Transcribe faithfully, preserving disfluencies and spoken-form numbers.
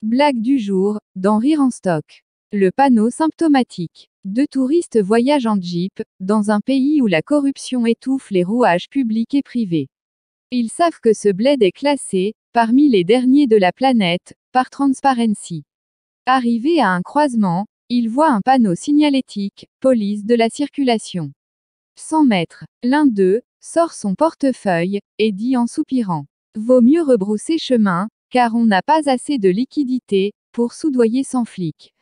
Blague du jour, dans Rire en stock. Le panneau symptomatique. Deux touristes voyagent en Jeep, dans un pays où la corruption étouffe les rouages publics et privés. Ils savent que ce bled est classé, parmi les derniers de la planète, par Transparency. Arrivés à un croisement, ils voient un panneau signalétique, police de la circulation. cent mètres. L'un d'eux sort son portefeuille, et dit en soupirant. Vaut mieux rebrousser chemin, car on n'a pas assez de liquidités, pour soudoyer cent flics.